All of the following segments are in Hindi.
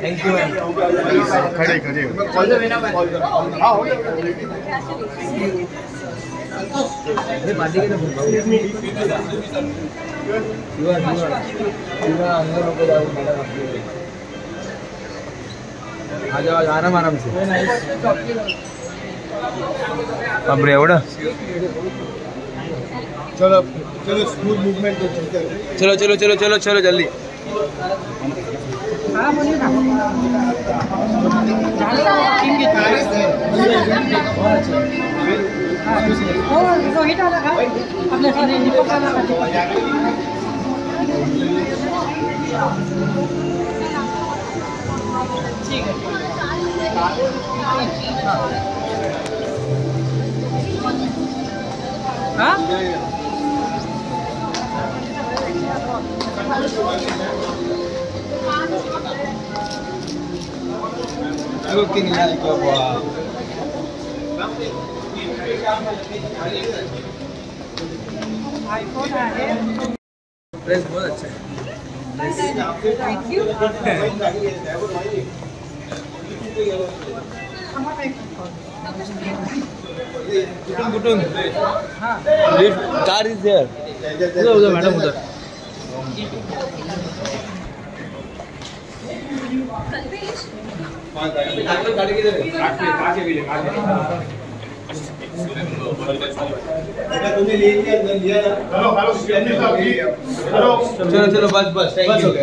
Thank you ma'am. खड़े खड़े हाँ हो आराम आराम से अब एवढं चलो चलो स्मूथ मूवमेंट चलो चलो चलो चलो चलो जल्दी ठीक है हाँ ड्रेस बहुत अच्छा है। कुटुंब कार इज देयर उधर उधर मैडम उधर गाड़ी किधर है आके भी ले तुमने ले लिया हेलो हेलो चलो चलो बस बस थैंक यू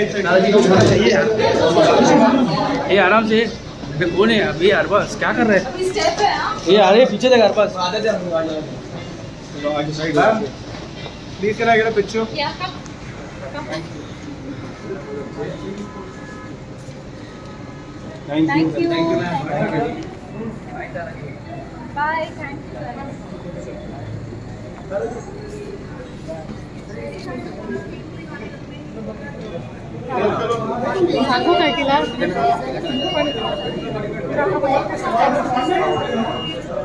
ये आराम से कौन है अभी यार बस क्या कर रहे हैं ये आ रहे पीछे देख यार बस please can I get a picture thank you ma'am thank you bye thank you aku kayak kelar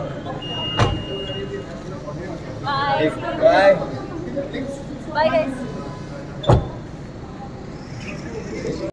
bye bye guys